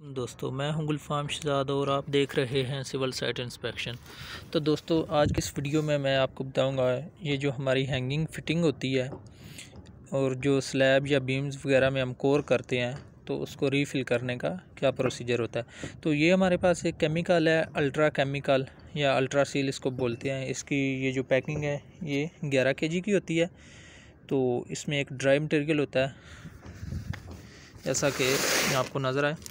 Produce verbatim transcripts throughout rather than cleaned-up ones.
दोस्तों मैं हूं गुलफाम शहजाद और आप देख रहे हैं सिविल साइट इंस्पेक्शन। तो दोस्तों आज की इस वीडियो में मैं आपको बताऊंगा ये जो हमारी हैंगिंग फिटिंग होती है और जो स्लैब या बीम्स वगैरह में हम कोर करते हैं तो उसको रीफ़िल करने का क्या प्रोसीजर होता है। तो ये हमारे पास एक केमिकल है, अल्ट्रा केमिकल या अल्ट्रा सील इसको बोलते हैं। इसकी ये जो पैकिंग है ये ग्यारह के जी की होती है। तो इसमें एक ड्राई मटेरियल होता है जैसा कि आपको नज़र आए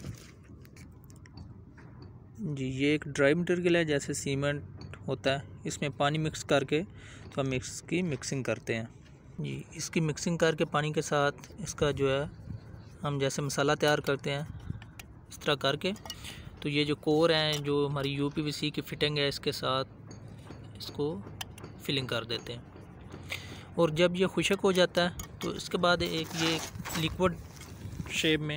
जी, ये एक ड्राई मटेरियल है जैसे सीमेंट होता है। इसमें पानी मिक्स करके तो हम इसकी मिक्सिंग करते हैं जी। इसकी मिक्सिंग करके पानी के साथ इसका जो है हम जैसे मसाला तैयार करते हैं इस तरह करके। तो ये जो कोर हैं जो हमारी यू पी वी सी की फिटिंग है इसके साथ इसको फिलिंग कर देते हैं। और जब ये खुशक हो जाता है तो इसके बाद एक ये लिक्विड शेप में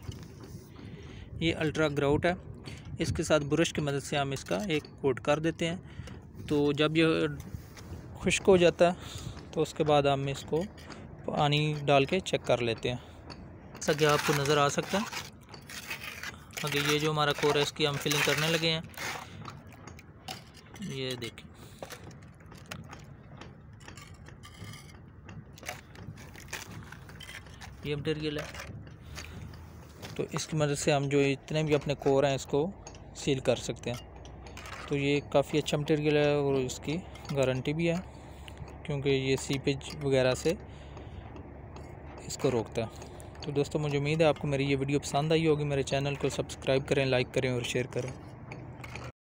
ये अल्ट्रा ग्राउट है, इसके साथ ब्रश की मदद से हम इसका एक कोट कर देते हैं। तो जब ये खुश्क हो जाता है तो उसके बाद हम इसको पानी डाल के चेक कर लेते हैं। जैसा कि आपको नज़र आ सकता है आगे ये जो हमारा कोर है इसकी हम फिलिंग करने लगे हैं। ये देखिए ये मटेरियल है। तो इसकी मदद से हम जो इतने भी अपने कोर हैं इसको सील कर सकते हैं। तो ये काफ़ी अच्छा मटेरियल है और इसकी गारंटी भी है क्योंकि ये सीपेज वगैरह से इसको रोकता है। तो दोस्तों मुझे उम्मीद है आपको मेरी ये वीडियो पसंद आई होगी। मेरे चैनल को सब्सक्राइब करें, लाइक करें और शेयर करें।